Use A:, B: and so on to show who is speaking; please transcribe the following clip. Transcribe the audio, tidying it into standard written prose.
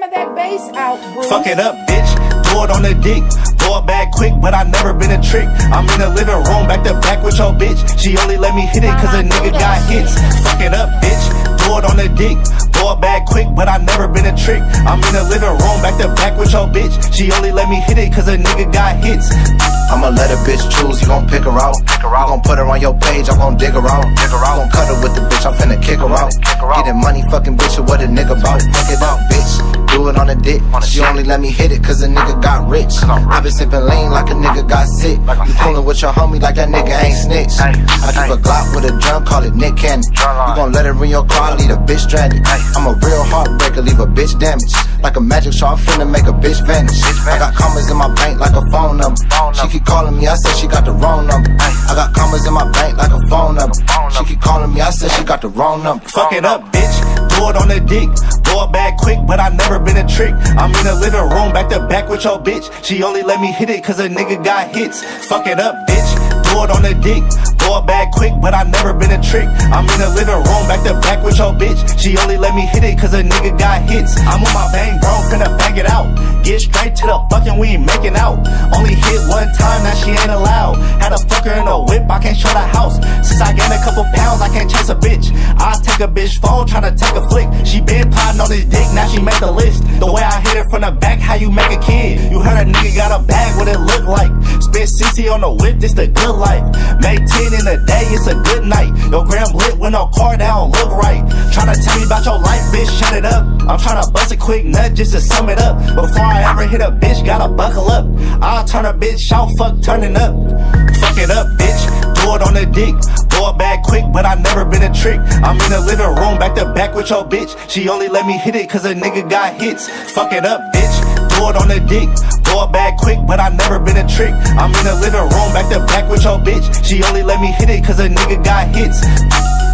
A: have that bass out, Bruce.
B: Fuck it up, bitch. Do it on the dick. Blow it back quick, but I never been a trick. I'm in the living room, back to back with your bitch. She only let me hit it cause a nigga got hits. Fuck it up, bitch. Do it on the dick. Blow it back quick, but I never been a trick. I'm in the living room, back to back with your bitch. She only let me hit it cause a nigga got hits.
C: I'ma let a bitch choose, you gon' pick her out. You gon' put her on your page, I'm gon' dig her out. You gon' cut her with the bitch, I'm finna kick her out. Getting money, fucking bitch, what a nigga bout. Fuck it up, bitch. Do it on the dick. She only let me hit it cause a nigga got rich. I been sippin' lean like a nigga got sick. You coolin' with your homie like that nigga ain't snitch. I keep a Glock with a drum, call it Nick Cannon. You gon' let her in your car, leave a bitch stranded. I'm a real heartbreaker, leave a bitch damaged. Like a magic show, I'm finna make a bitch vanish. I got commas in my bank like a phone number. She keep calling me, I said she got the wrong number. I got commas in my bank like a phone number. She keep calling me, I said she got the wrong number.
B: Fuck it up, bitch. Do it on the dick. Blow it back quick, but I never been a trick. I'm in the living room, back to back with your bitch. She only let me hit it cause a nigga got hits. Fuck it up, bitch. Do it on the dick. Blow it back quick, but I never been a trick. I'm in the living room, back to back with your bitch. She only let me hit it cause a nigga got hits. I'm on my bang, bro, finna bang it out. Get straight to the fucking, we ain't making out. Only hit one time, now she ain't allowed. Had a fucker in a whip, I can't show the house. Since I gained a couple pounds, I can't chase a bitch. I take a bitch phone, tryna take a flick. She been plotting on this dick, now she make the list. The way I hit it from the back, how you make a kid. You heard a nigga got a bag, what it look like. Spent 60 on the whip, this the good life. Made 10 in a day, it's a good night. Your gram lit with no car, that don't look right. Tryna tell me about your life, bitch, shut it up. I'm tryna bust a quick nut just to sum it up. Before I ever hit a bitch, gotta buckle up. I'll turn a bitch out, fuck turning up. Fuck it up, bitch. Do it on the dick. Blow it back quick, but I never been a trick. I'm in the living room, back to back with your bitch. She only let me hit it cause a nigga got hits. Fuck it up, bitch. Do it on the dick. Blow it back quick, but I never been a trick. I'm in the living room, back to back with your bitch. She only let me hit it cause a nigga got hits.